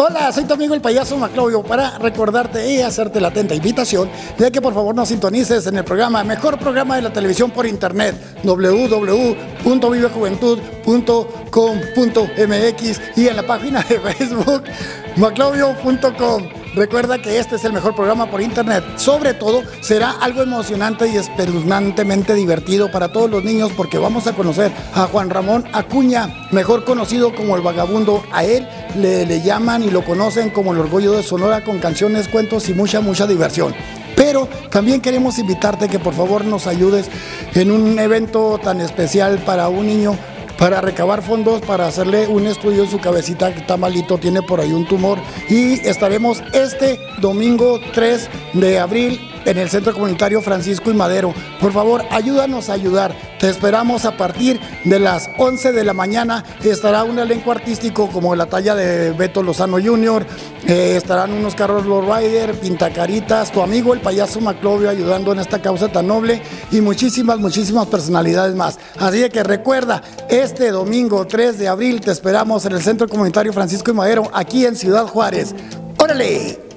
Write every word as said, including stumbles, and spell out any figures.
Hola, soy tu amigo el payaso Maclovio para recordarte y hacerte la atenta invitación de que por favor nos sintonices en el programa, mejor programa de la televisión por internet, doble u doble u doble u punto vive juventud punto com punto m x y en la página de Facebook maclovio punto com. Recuerda que este es el mejor programa por internet. Sobre todo, será algo emocionante y espeluznantemente divertido para todos los niños porque vamos a conocer a Juan Ramón Acuña, mejor conocido como el Vagabundo. A él le, le llaman y lo conocen como el Orgullo de Sonora, con canciones, cuentos y mucha, mucha diversión. Pero también queremos invitarte que por favor nos ayudes en un evento tan especial para un niño, para recabar fondos, para hacerle un estudio en su cabecita, que está malito, tiene por ahí un tumor, y estaremos este domingo tres de abril en el Centro Comunitario Francisco y Madero. Por favor, ayúdanos a ayudar. Te esperamos a partir de las once de la mañana. Estará un elenco artístico como la talla de Beto Lozano junior, eh, estarán unos carros lowrider, pintacaritas, tu amigo el payaso Maclovio ayudando en esta causa tan noble y muchísimas, muchísimas personalidades más. Así que recuerda, este domingo tres de abril te esperamos en el Centro Comunitario Francisco y Madero, aquí en Ciudad Juárez. ¡Órale!